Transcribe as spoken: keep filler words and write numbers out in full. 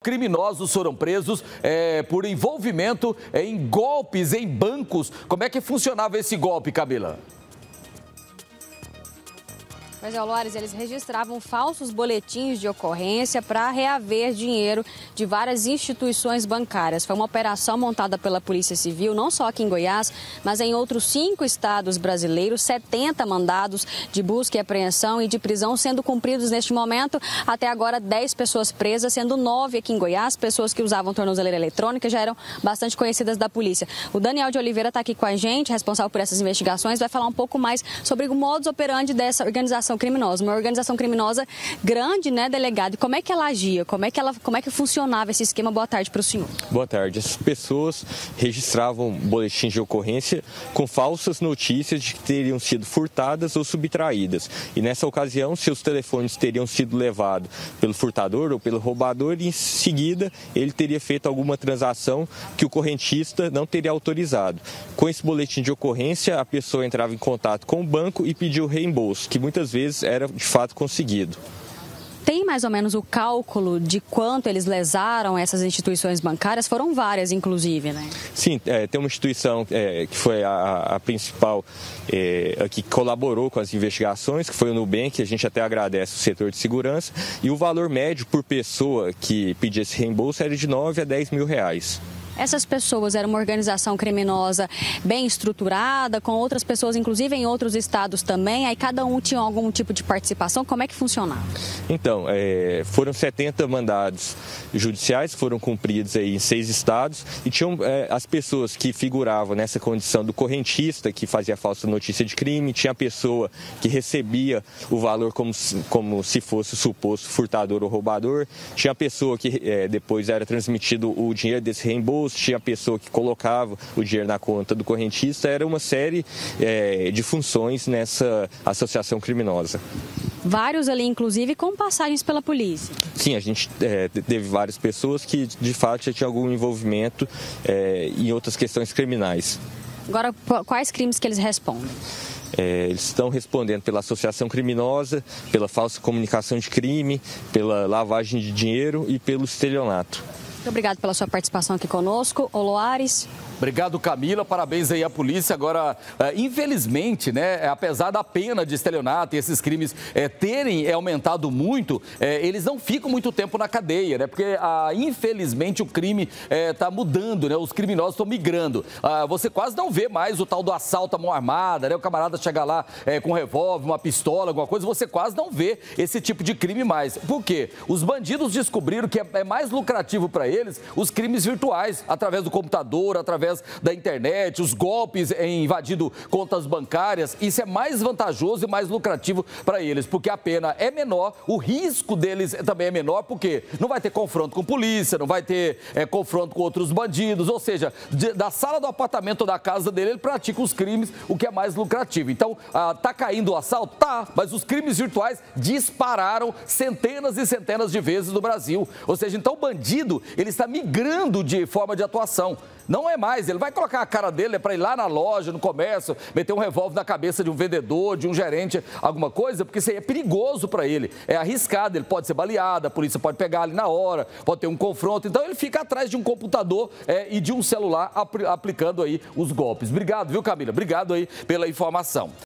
criminosos foram presos é, por envolvimento é, em golpes em bancos. Como é que funcionava esse golpe, Camila? Mas, Loares, eles registravam falsos boletins de ocorrência para reaver dinheiro de várias instituições bancárias. Foi uma operação montada pela Polícia Civil, não só aqui em Goiás, mas em outros cinco estados brasileiros, setenta mandados de busca e apreensão e de prisão sendo cumpridos neste momento. Até agora, dez pessoas presas, sendo nove aqui em Goiás, pessoas que usavam tornozeleira eletrônica, já eram bastante conhecidas da polícia. O Daniel de Oliveira está aqui com a gente, responsável por essas investigações, vai falar um pouco mais sobre o modus operandi dessa organização criminosa, uma organização criminosa grande, né, delegado? E como é que ela agia? Como é que ela, como é que funcionava esse esquema? Boa tarde para o senhor. Boa tarde. As pessoas registravam boletins de ocorrência com falsas notícias de que teriam sido furtadas ou subtraídas. E nessa ocasião, seus telefones teriam sido levados pelo furtador ou pelo roubador e em seguida ele teria feito alguma transação que o correntista não teria autorizado. Com esse boletim de ocorrência, a pessoa entrava em contato com o banco e pediu reembolso, que muitas vezes era de fato conseguido. Tem mais ou menos o cálculo de quanto eles lesaram essas instituições bancárias? Foram várias, inclusive, né? Sim, é, tem uma instituição é, que foi a, a principal, é, que colaborou com as investigações, que foi o Nubank, a gente até agradece o setor de segurança, e o valor médio por pessoa que pedia esse reembolso era de nove a dez mil reais. Essas pessoas eram uma organização criminosa bem estruturada, com outras pessoas, inclusive em outros estados também, aí cada um tinha algum tipo de participação, como é que funcionava? Então, é, foram setenta mandados judiciais, foram cumpridos aí em seis estados, e tinham é, as pessoas que figuravam nessa condição do correntista, que fazia falsa notícia de crime, tinha a pessoa que recebia o valor como, como se fosse o suposto furtador ou roubador, tinha a pessoa que é, depois era transmitido o dinheiro desse reembolso, tinha a pessoa que colocava o dinheiro na conta do correntista, era uma série é, de funções nessa associação criminosa. Vários ali, inclusive, com passagens pela polícia. Sim, a gente é, teve várias pessoas que, de fato, já tinham algum envolvimento é, em outras questões criminais. Agora, quais crimes que eles respondem? É, eles estão respondendo pela associação criminosa, pela falsa comunicação de crime, pela lavagem de dinheiro e pelo estelionato. Muito obrigado pela sua participação aqui conosco. Ô, Loares. Obrigado, Camila. Parabéns aí à polícia. Agora, infelizmente, né, apesar da pena de estelionato e esses crimes é, terem é, aumentado muito, é, eles não ficam muito tempo na cadeia, né? Porque, ah, infelizmente, o crime está é, mudando, né? Os criminosos estão migrando. Ah, você quase não vê mais o tal do assalto à mão armada, né? O camarada chega lá é, com um revólver, uma pistola, alguma coisa, você quase não vê esse tipo de crime mais. Por quê? Os bandidos descobriram que é, é mais lucrativo para eles os crimes virtuais, através do computador, através da internet, os golpes em invadindo contas bancárias. Isso é mais vantajoso e mais lucrativo para eles, porque a pena é menor, o risco deles também é menor, porque não vai ter confronto com polícia, não vai ter é, confronto com outros bandidos, ou seja, de, da sala do apartamento ou da casa dele, ele pratica os crimes, o que é mais lucrativo. Então, ah, tá caindo o assalto? Tá, mas os crimes virtuais dispararam centenas e centenas de vezes no Brasil. Ou seja, então o bandido, ele está migrando de forma de atuação. Não é mais, ele vai colocar a cara dele para ir lá na loja, no comércio, meter um revólver na cabeça de um vendedor, de um gerente, alguma coisa, porque isso aí é perigoso para ele, é arriscado, ele pode ser baleado, a polícia pode pegar ali na hora, pode ter um confronto, então ele fica atrás de um computador é, e de um celular apl- aplicando aí os golpes. Obrigado, viu, Camila? Obrigado aí pela informação.